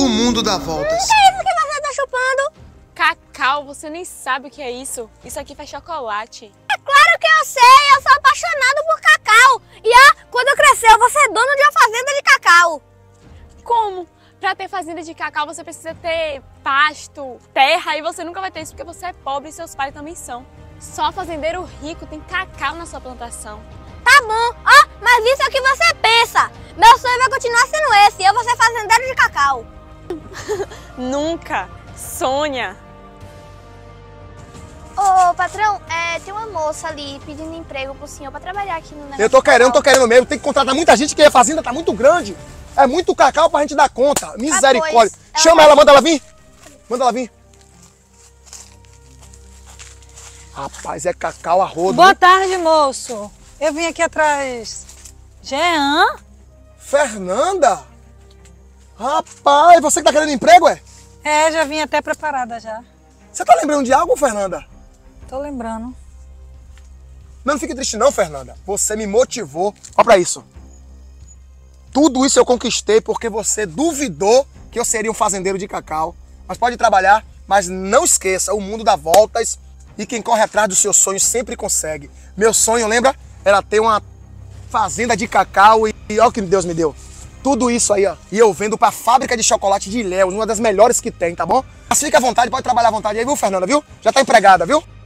O mundo dá voltas. Que é isso que você tá chupando? Cacau, você nem sabe o que é isso. Isso aqui faz chocolate. É claro que eu sei, eu sou apaixonado por cacau. E quando eu crescer, eu vou ser dono de uma fazenda de cacau. Como? Pra ter fazenda de cacau, você precisa ter pasto, terra, e você nunca vai ter isso porque você é pobre e seus pais também são. Só fazendeiro rico tem cacau na sua plantação. Tá bom, mas isso é o que você pensa. Meu sonho vai continuar sendo esse, eu vou ser fazendeiro de cacau. Nunca. Sonha. Ô, patrão, tem uma moça ali pedindo emprego pro senhor pra trabalhar aqui no negócio. Eu tô querendo mesmo. Tem que contratar muita gente, que a fazenda tá muito grande. É muito cacau pra gente dar conta. Misericórdia. Pois, Chama ela, manda ela vir. Manda ela vir. Rapaz, é cacau a rodo. Boa tarde, moço. Eu vim aqui atrás. Jean? Fernanda? Rapaz, você que tá querendo emprego, é? É, já vim até preparada já. Você tá lembrando de algo, Fernanda? Tô lembrando. Não fique triste não, Fernanda. Você me motivou. Olha pra isso. Tudo isso eu conquistei porque você duvidou que eu seria um fazendeiro de cacau. Mas pode trabalhar, mas não esqueça, o mundo dá voltas e quem corre atrás dos seus sonhos sempre consegue. Meu sonho, lembra? Era ter uma fazenda de cacau e olha o que Deus me deu. Tudo isso aí, ó. E eu vendo pra fábrica de chocolate de Ilhéus, uma das melhores que tem, tá bom? Mas fica à vontade, pode trabalhar à vontade aí, viu, Fernanda, viu? Já tá empregada, viu?